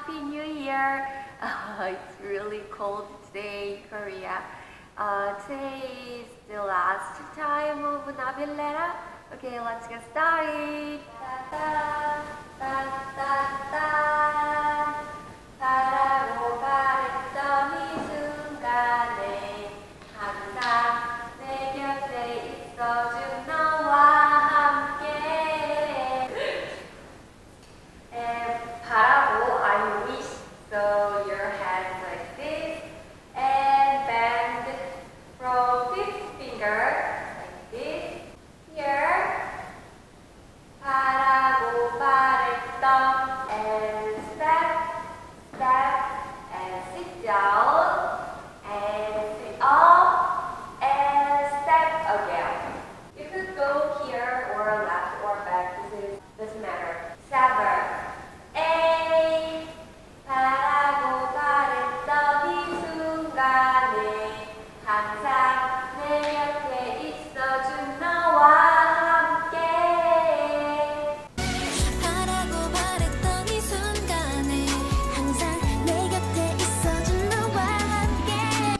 Happy New Year! It's really cold today in Korea. Today is the last time of Navillera. Okay, let's get started. 바라고 바랬던 이 순간에 항상 내 곁에 있어준 너와 함께. 바라고, I wish. So your hands like this and bend from fifth finger like this. Here. 바라고 바랬던 and step and sit down and sit up and step again. You could go here or left or back. Doesn't matter. 7. A 바라고 바랬던 이 순간에 항상 내 곁에 있어준 너와 함께. 바라고 바랬던 이 순간에 항상 내 곁에 있어준 너와 함께.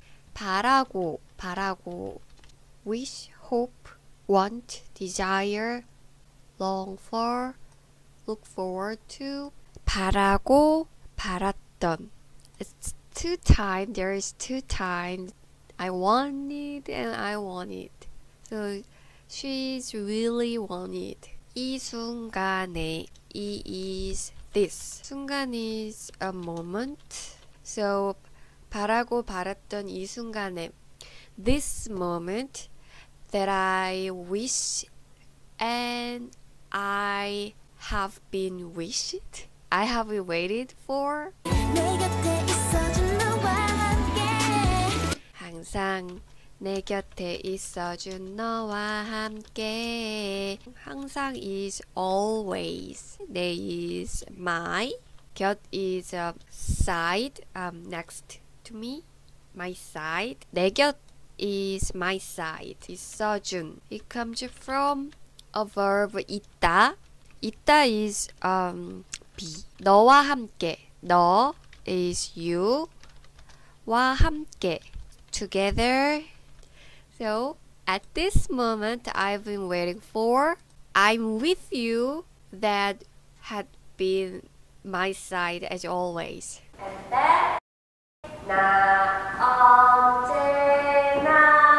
바라고 wish, hope, want, desire, long for, look forward to. 바라고 바랐던. It's two times. There is two times. I want it and I want it. So she's really want it. 이 순간에. 이 is this. 순간 is a moment. So 바라고 바랐던 이 순간에. This moment that I wish and I have been wished. I have waited for. 내 곁에 있어준 너와 함께. 항상 내 곁에 있어준 너와 함께. 항상 is always. 내 is my. 곁 is side, next to me. My side. 내 곁 is my side. 있어준. It comes from a verb 있다. 있다 is be. 너와 함께. 너 is you. 와 함께. Together. So at this moment I've been waiting for. I'm with you. That had been my side as always. And then 나 언제나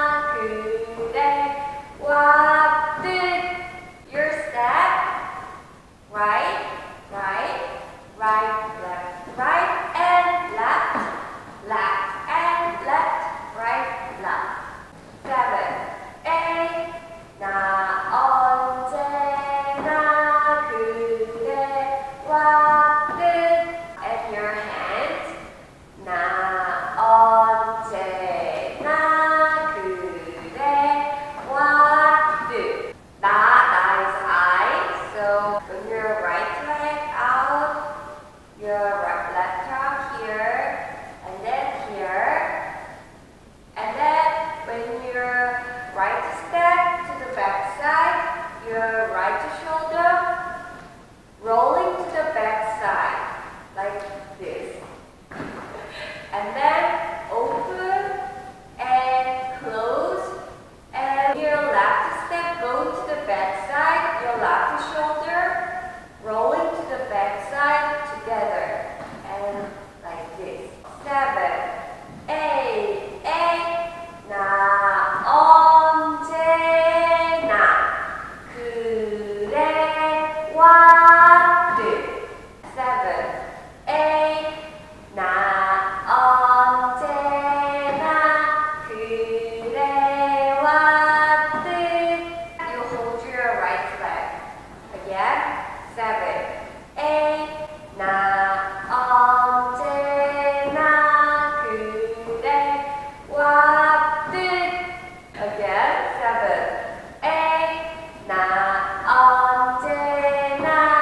그대와 뜻. Your step. Right, left, right and left, left and left, right, left. 7. A 나 언제나 그대와 뜻. And your hands. 나 언제나 그대와 뜻. 나 is I. So when your right leg out, your left arm here, and then here, and then when your right step to the back side, your right shoulder rolling to the back side like this, and then open and close, and your left step go to the back side, your left shoulder rolling to the back side together, and like this. 7. A 나 언제나 그대와 뜻. 7. A 나 언제나 그대와 뜻. You hold your right leg. Again. 7. A 나 언제나 그대와 뜻. Again. 7. A 나 언제나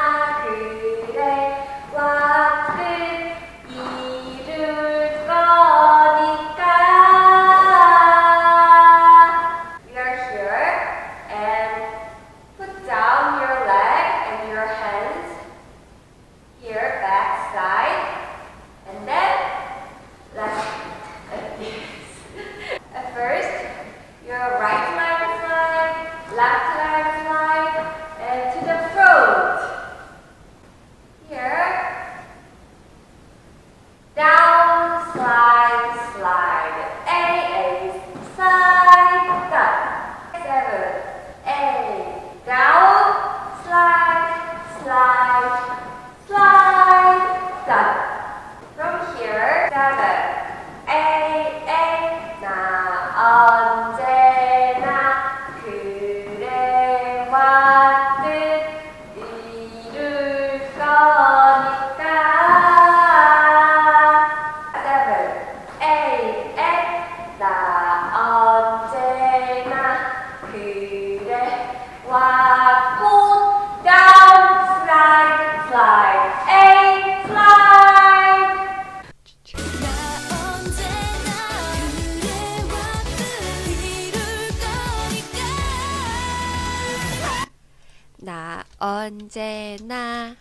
나 언제나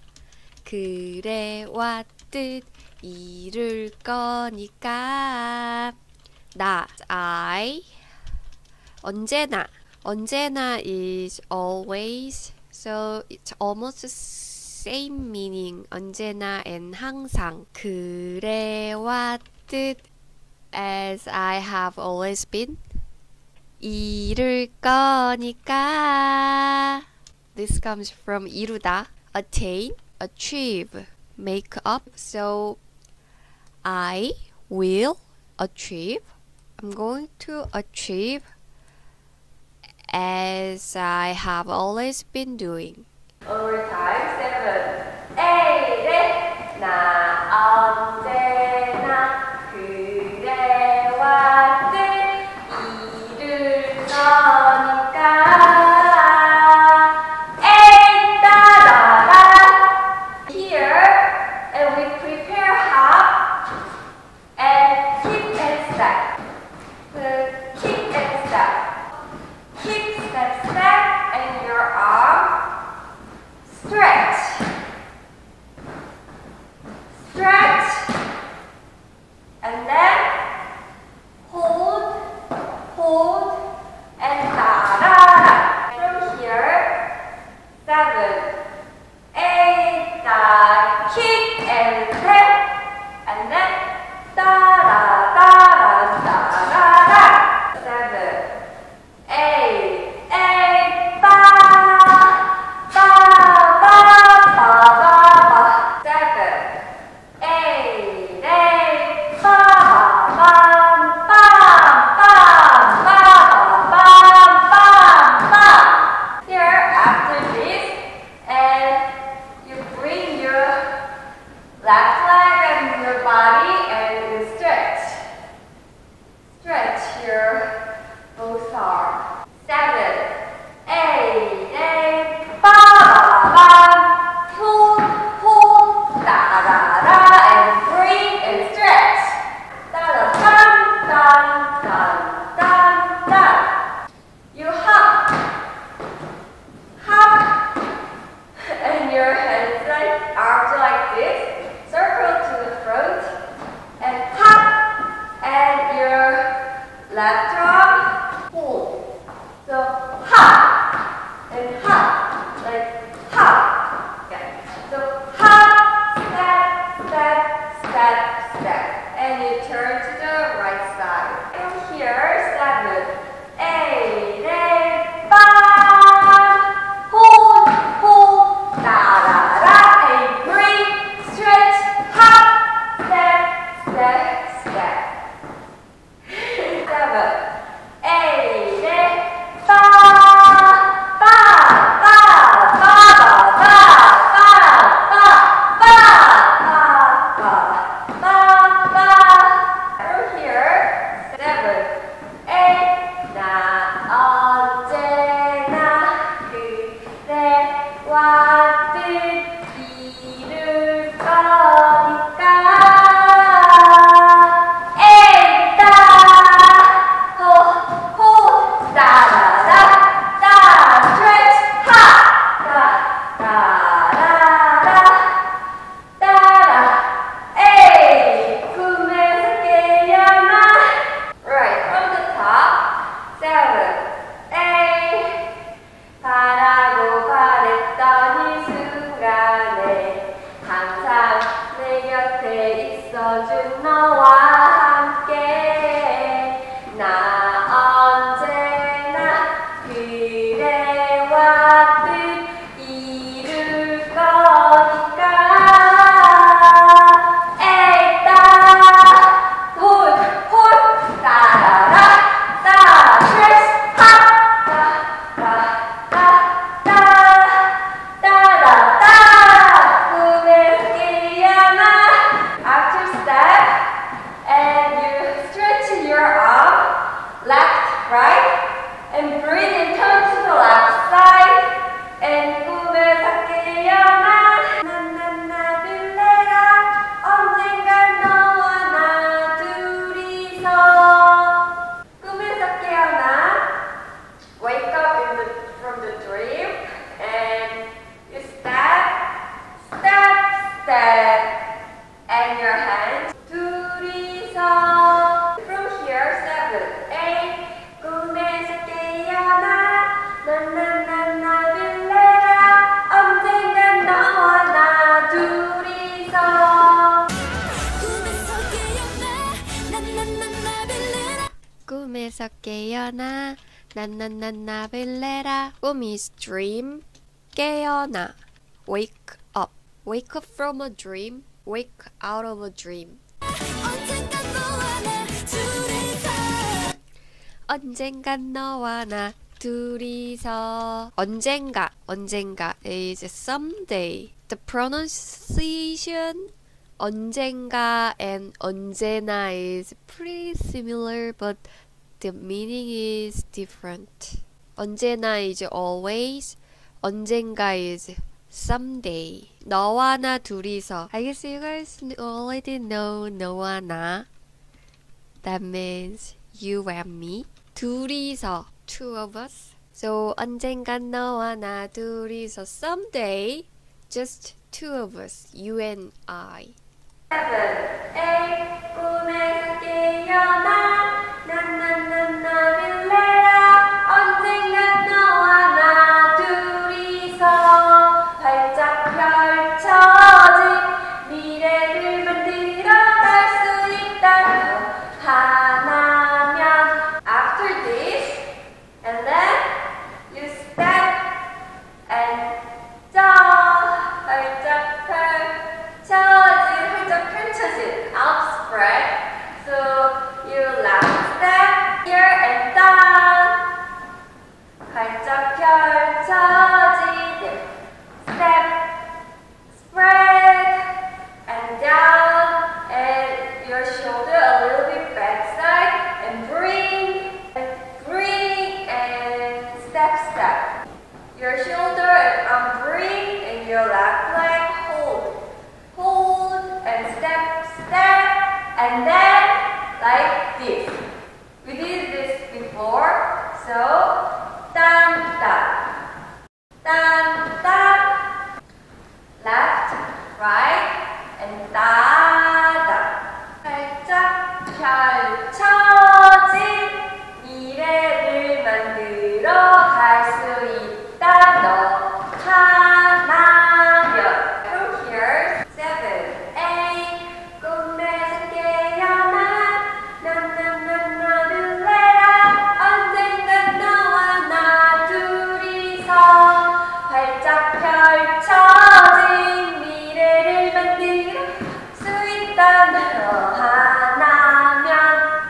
그래 왔듯 이룰 거니까. 나 I 언제나 is always, so it's almost the same meaning. 언제나 and 항상. 그래 왔듯 as I have always been. 이룰 거니까. This comes from 이루다, attain, achieve, make up. So I will achieve. I'm going to achieve as I have always been doing. One more time. 7, 8. 나 언제나 그래 왔듯 이룰 거니까. 8. 따라라. Here, and we prepare hop and kick and step. Kick and step. Kick, step, step, and your arm. Stretch. Stretch. And then hold, and da-da-da. From here, 7, 8, kick and step, and then da-da-da-da-da-da-da. 7, 8, ba, ba, ba, ba, ba, ba. 7, 8, ba, ba, ba, ba, ba, ba, ba, ba. Here, after this, and you bring your left leg and your body and you stretch. Stretch your both arms. 7, 8, ba, ba, ba. Hold, da, da, da, and breathe and stretch. Da, da, dun, dun, dun, dun, dun. You hop, and your hands arms like this. Circle to the front, and hop, and your left arm hold. So hop and hop, like hop. Yeah. So hop, step, step, step, step, and you turn to the right side. From here, 7, 8, ba. Hold, da, da, da, and breathe, stretch, hop, step, step, step. 7, 8, ba, ba, ba, ba, ba, ba, ba, ba, ba, ba. From here, 7, 8. 나 언제나 그래 왔듯 이룰 거니까. 8. hold, da, da, da, da, stretch, hop, da, da, da, da, da, da. 8. 꿈에서 깨어나. Right, from the top. 7, 8. 바라고 바랬더니 꿈에서 깨어나 나나나나빌레라. 꿈 is dream. 깨어나 wake up. Wake up from a dream. Wake out of a dream. 언젠가 너와 나 둘이서 언젠간 너와 나 둘이서. 언젠가 is someday. The pronunciation 언젠가 and 언제나 is pretty similar, but the meaning is different. 언제나 is always, 언젠가 is someday. 너와 나 둘이서. I guess you guys already know 너와 나. That means you and me. 둘이서, two of us. So 언젠간 너와 나 둘이서. Someday, just two of us, you and I. 7, 8 꿈에서 깨어나 나나나나빌레라. 언젠가 너와 나 둘이서 활짝 펼쳐진 미래를 만들어 갈 수 있다. 하나면 after this and then you step and 활짝 펼쳐진 outspread. So you left step here and down. 활짝 펼쳐진 step, spread and down, and your shoulder a little bit backside and bring and step. Your shoulder and arm bring and your left leg hold and step and then like this. We did this before, so tan left, right and 따다. 활짝 펼쳐진 미래를 만들어 갈 수 있다. 너 하나면. From here, 7, 8 꿈에서 깨어나 나나나나빌레라. 언젠가 너와 나 둘이서 활짝 펼쳐진 미래를 만들 수 있다. 너 하나면.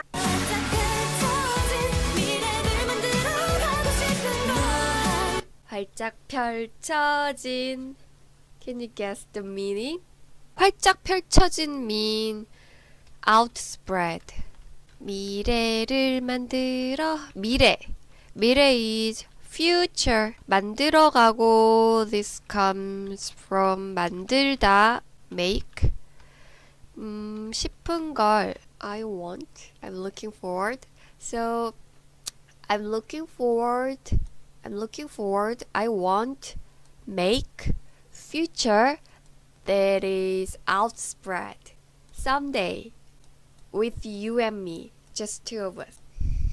활짝 펼쳐진. Can you guess the meaning? 활짝 펼쳐진 mean outspread. 미래를 만들어. 미래 is future. 만들어가고. This comes from 만들다, make. 싶은 걸 I want. I'm looking forward. So I'm looking forward. I want, make, future that is outspread. Someday, with you and me, just two of us.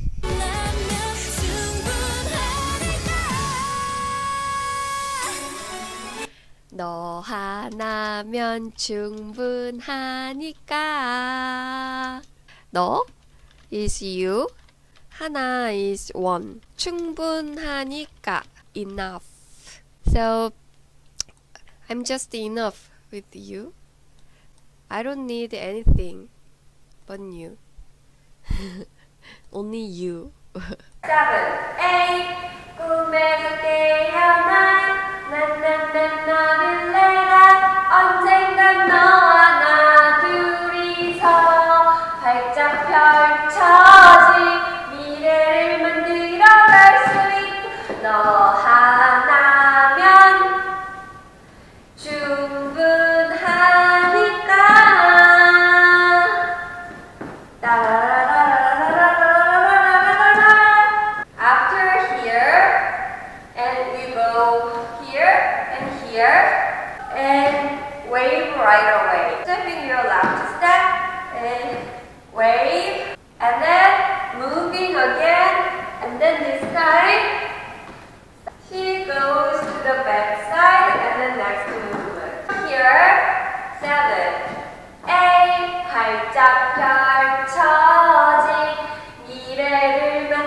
너 하나면 충분하니까. 너 is you. 하나 is one. 충분하니까 enough. So I'm just enough with you. I don't need anything but you. Only you. 7, 8 꿈에서 깨어나 나나나나빌레라. 언젠가 너와 나 둘이서 활짝 펼쳐진 미래를 만들어 갈 수 있다. 너 하나면 충분하니까. After here, and we go here and wave right away. Stepping your left step and wave, and then moving again, and then this time she goes to the back side and then next movement. Here, 7, 8 활짝 펼쳐진 미래를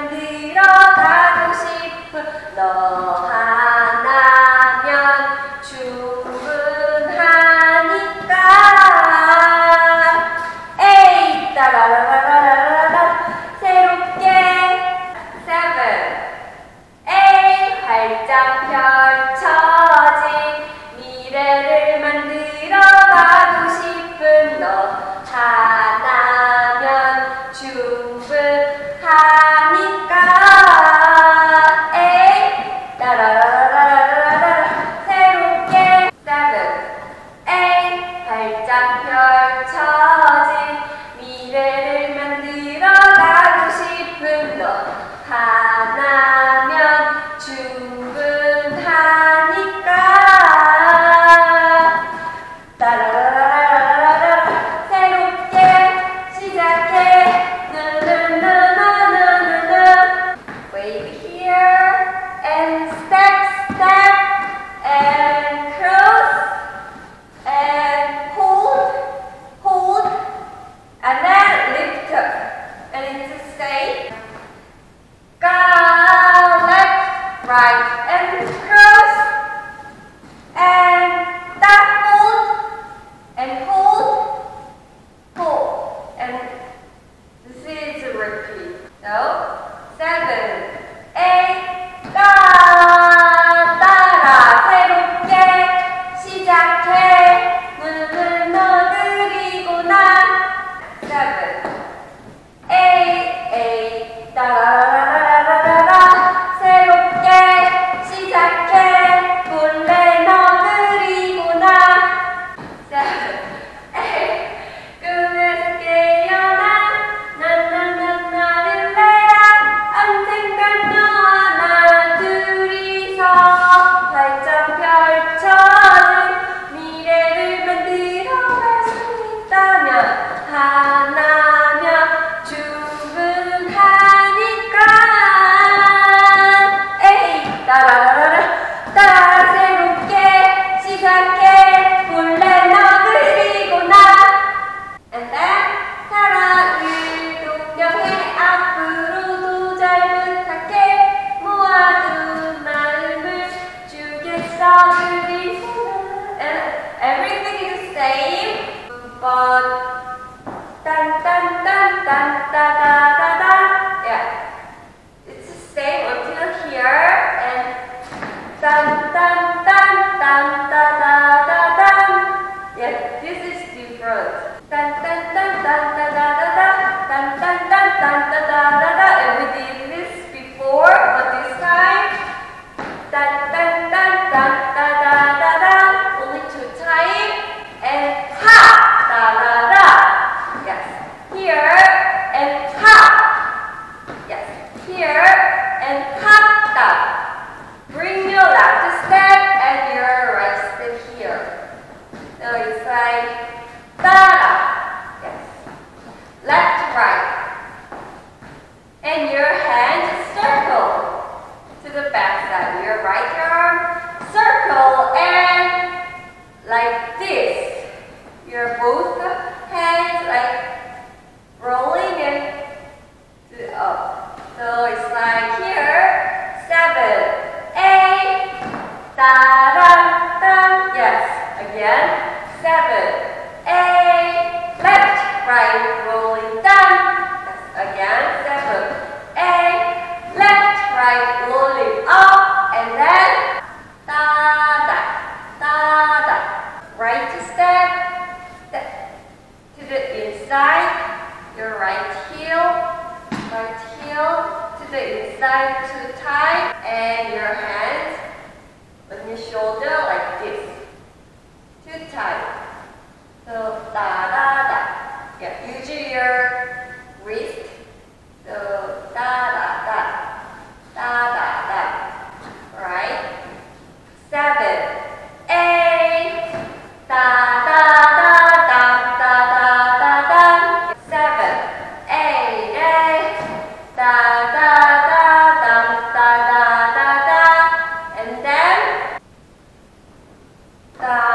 again. 7, 8, left, right, rolling down. Again, 7, 8, left, right, rolling up, and then da da, da da. Right step, step to the inside, your right heel to the inside 2 times, and your hands on your shoulder like this, 2 times. So da da da. Yeah, use your wrist. So da da da, da da da. Right. 7, 8, da da da da da da da da. 7, 8, 8, da da da da da da da da, and then da